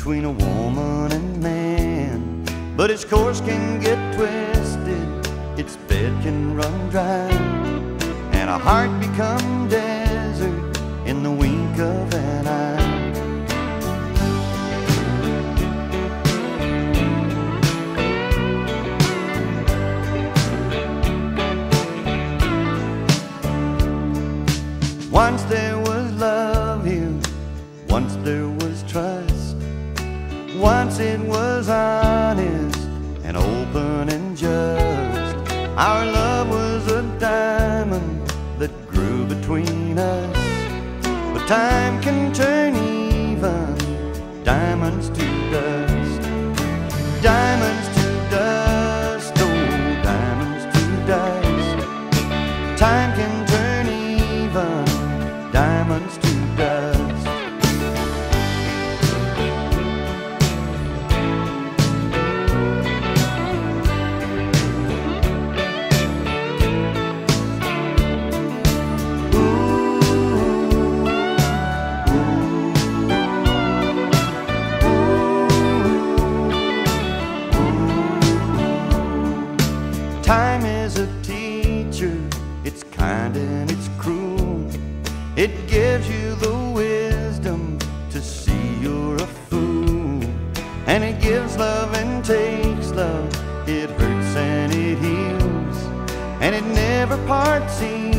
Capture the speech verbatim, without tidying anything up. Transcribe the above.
between a woman and man, but its course can get twisted, its bed can run dry, and a heart become desert in the wink of an eye. Once there was love here, once there was trust, once it was honest and open and just. Our love was a diamond that grew between us, but time can turn even diamonds to dust. Diamonds to dust, oh, diamonds to dust. Time can turn even diamonds to dust. Time is a teacher, it's kind and it's cruel. It gives you the wisdom to see you're a fool. And it gives love and takes love, it hurts and it heals, and it never parts either.